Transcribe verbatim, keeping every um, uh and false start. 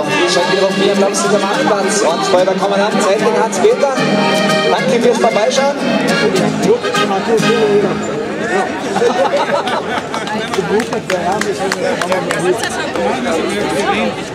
auf, schon wieder auf mir am Lamstiger Marktplatz und Feuerwehrkommandant Zeitling Hans-Peter. Danke fürs Vorbeischauen. Ja.